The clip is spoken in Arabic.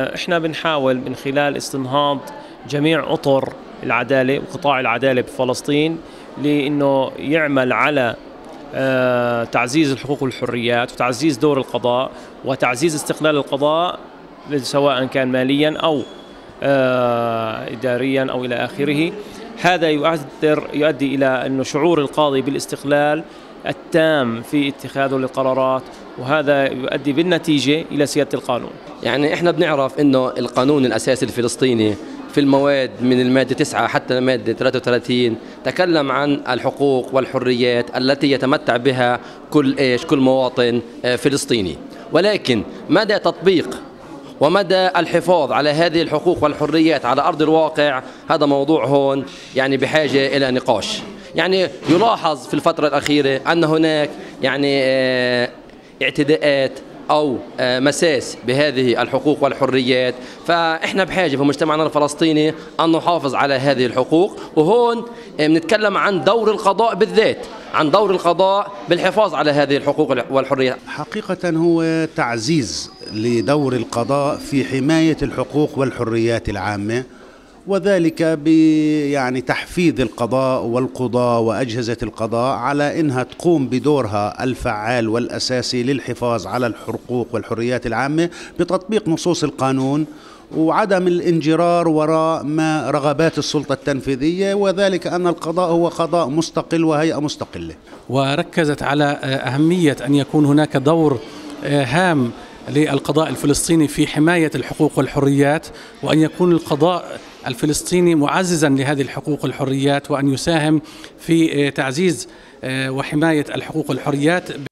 احنا بنحاول من خلال استنهاض جميع اطر العدالة وقطاع العدالة بفلسطين لانه يعمل على تعزيز الحقوق والحريات وتعزيز دور القضاء وتعزيز استقلال القضاء سواء كان ماليا أو إداريا أو إلى آخره. هذا يؤدي إلى أن شعور القاضي بالاستقلال التام في اتخاذه للقرارات، وهذا يؤدي بالنتيجة إلى سيادة القانون. يعني إحنا بنعرف إنه القانون الأساسي الفلسطيني في المواد من المادة 9 حتى المادة 33 تكلم عن الحقوق والحريات التي يتمتع بها كل مواطن فلسطيني، ولكن مدى تطبيق ومدى الحفاظ على هذه الحقوق والحريات على أرض الواقع هذا موضوع هون يعني بحاجة إلى نقاش. يعني يلاحظ في الفترة الأخيرة أن هناك يعني اعتداءات أو مساس بهذه الحقوق والحريات، فإحنا بحاجة في مجتمعنا الفلسطيني أن نحافظ على هذه الحقوق. وهون بنتكلم عن دور القضاء بالذات، عن دور القضاء بالحفاظ على هذه الحقوق والحريات. حقيقة هو تعزيز لدور القضاء في حماية الحقوق والحريات العامة، وذلك يعني تحفيز القضاء والقضاة وأجهزة القضاء على أنها تقوم بدورها الفعال والأساسي للحفاظ على الحقوق والحريات العامة بتطبيق نصوص القانون وعدم الانجرار وراء ما رغبات السلطة التنفيذية، وذلك أن القضاء هو قضاء مستقل وهيئة مستقلة. وركزت على أهمية أن يكون هناك دور هام للقضاء الفلسطيني في حماية الحقوق والحريات، وأن يكون القضاء الفلسطيني معززا لهذه الحقوق والحريات، وأن يساهم في تعزيز وحماية الحقوق والحريات